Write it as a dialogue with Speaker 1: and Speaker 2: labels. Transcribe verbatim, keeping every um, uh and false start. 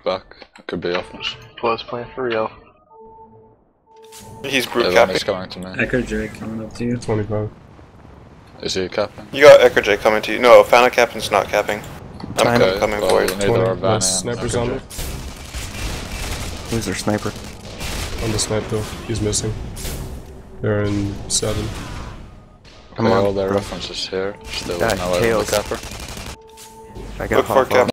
Speaker 1: back. It could be offense.
Speaker 2: Plus playing for real.
Speaker 3: He's group
Speaker 1: Everyone
Speaker 3: capping.
Speaker 1: is coming to me.
Speaker 4: Echo J coming up to you.
Speaker 5: twenty-five.
Speaker 1: Is he capping?
Speaker 3: You got Echo J coming to you. No, Fana Captain's not capping. I'm
Speaker 1: Okay,
Speaker 3: coming
Speaker 1: well,
Speaker 3: for you.
Speaker 1: neither are
Speaker 5: twenty.
Speaker 1: Vanna
Speaker 5: Yes,
Speaker 1: and
Speaker 5: sniper's
Speaker 1: Echo
Speaker 5: on
Speaker 1: J.
Speaker 5: me.
Speaker 6: Who's their sniper?
Speaker 5: On the snipe though. He's missing. They're in seven.
Speaker 6: Come
Speaker 1: Okay,
Speaker 6: on,
Speaker 1: all their
Speaker 6: bro.
Speaker 1: references here. Still
Speaker 6: Yeah,
Speaker 1: no way on the
Speaker 6: tails.
Speaker 1: capper.
Speaker 6: I got
Speaker 3: Look for
Speaker 6: half
Speaker 3: cap.
Speaker 6: off.